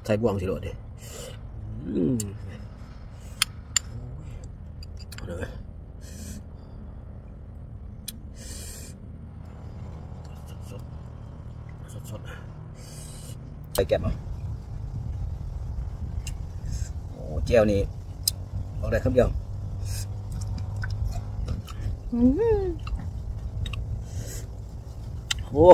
ใส่บ่วงสิโดดดิสดไปแกะมาโอ้เจียวนี่เอาได้คำเดียวโอ้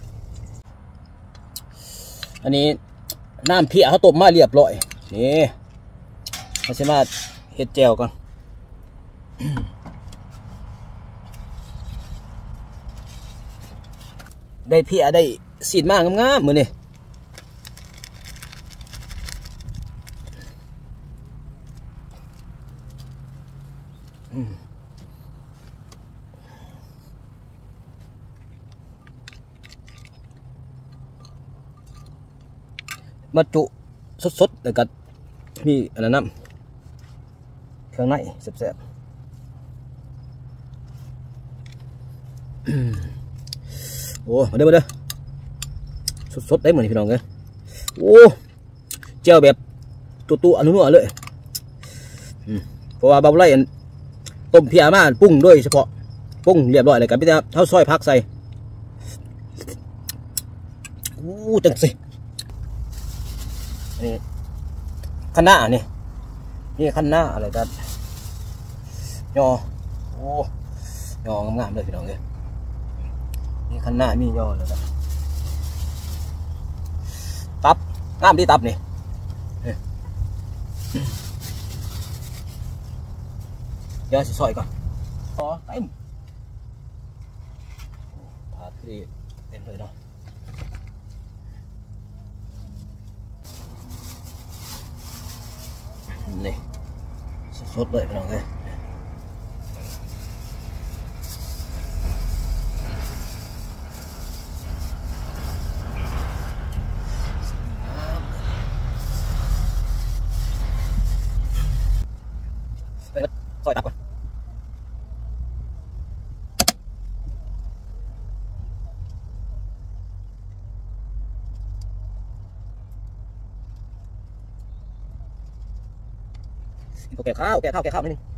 อันนี้น้ำเพียเขาต้มมาเรียบร้อยนี่เราจะมาเฮ็ดแจ่วก่อนได้เพียได้สีดมากงามๆมือนี่มาจุสดๆแล้วก็มีอะไรน้ำเครื่องในแซ่บๆโอ้มาเด้อมาเด้อสดๆได้เหมือนพี่น้องเลยโอ้เจียวแบบตัวอนุนัวเลยเพราะว่าเบาไล่ต้มเพียมาปรุงด้วยเฉพาะปรุงเรียบร้อยเลยกับพี่น้าเท่าซอยพักใส่โอ้จังสินี่ขั้นหน้านี่ขั้นหน้าอะไรกันยอโอ้ยองามๆเลยพี่น้องเลยนี่ขั้นหน้ามียอเลยครับตับงามดีตับนี่เดี๋ยวซอยก่อนอ๋อเต็มถาดที่เต็มเลยเนาะนี่สดๆเลยพี่น้องเลยซอยตับก่อนแกะข้าวนิดนึง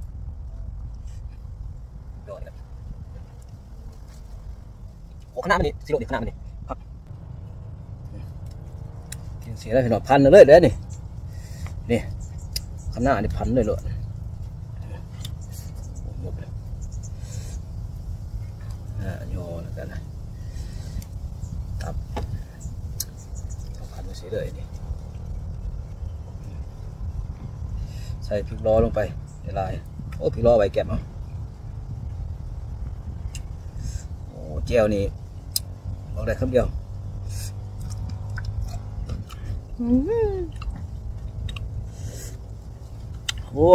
โอ้ขนาดมันนี่สิโรดิขนาดมันนี่ครับกินเสียแล้วเห็นว่าพันเลยเด้นี่ขนาดนี่พันเลยหมดเลยโยนกันนะตับพันไปเสียเลยนี่ใส่พริกล้อลงไปในลายโอ้พริกล้อไว้แก็บเอาโอ้เจียวนี่เอาได้คำเดียวโอ้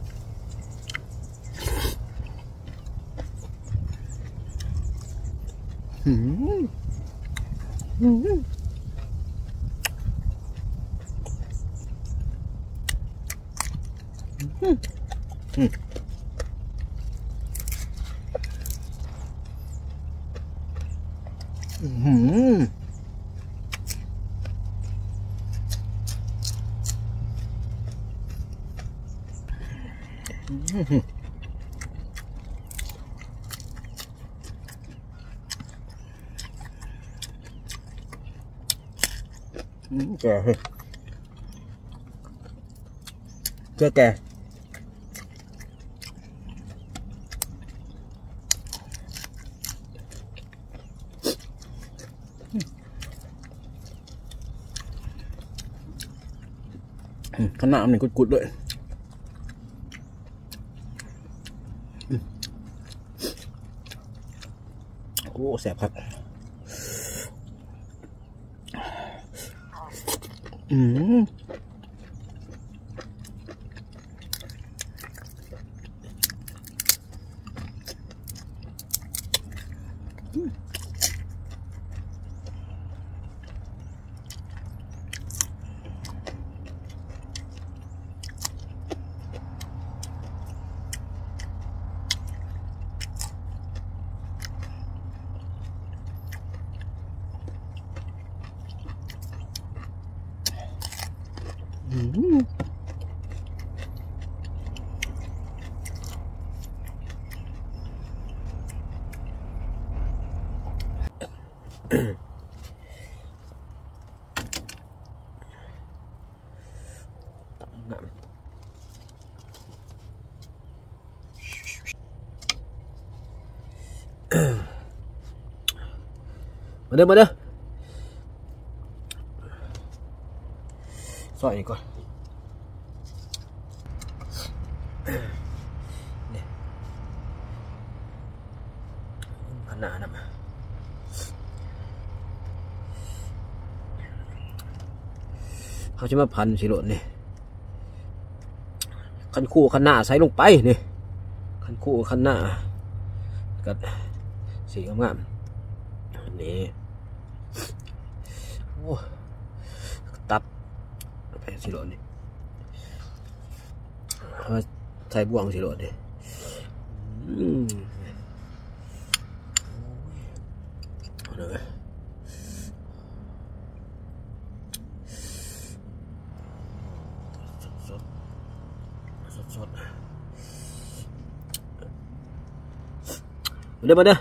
แก่ขนาดมันกุดๆด้วยโอ้แสบครับมาเด้อซอยก่อนนี่ขนาดนั้นเขาจะมาพันสิโลดนี่คันคู่คันหน้าใส่ลงไปนี่คันคู่คันหน้าก็สีงามๆนี่โอ้ตับแพงสิโลดนี่ใส่บ่วงสิโลดนี่เลยสดมาเด้อ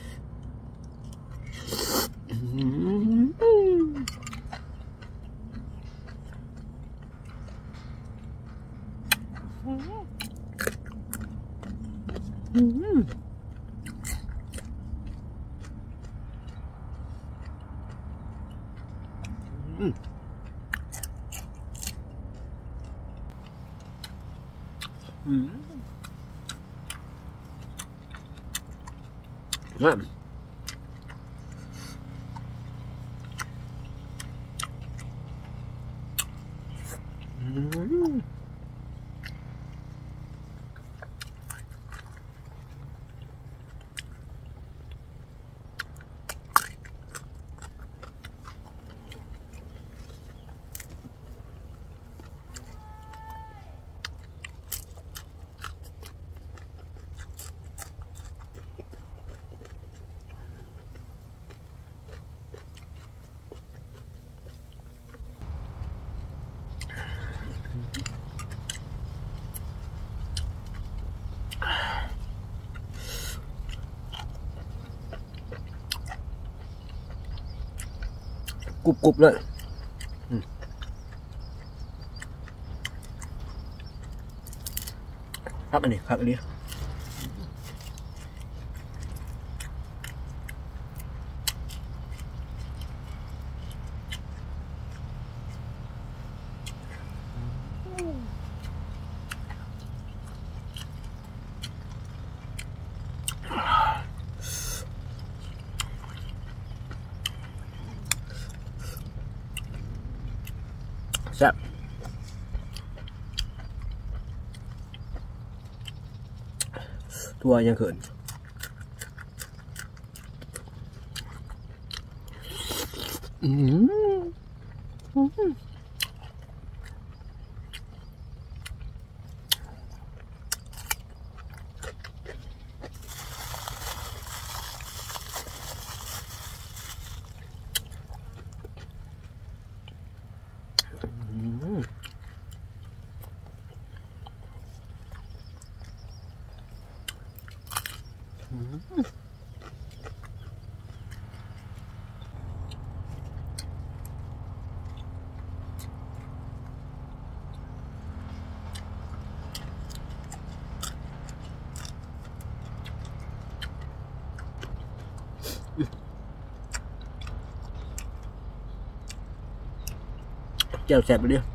กรุบเลยครับอันนี้ครับอันนี้แซ่บตัวยังเขินแจ่วแซ่บไปดิ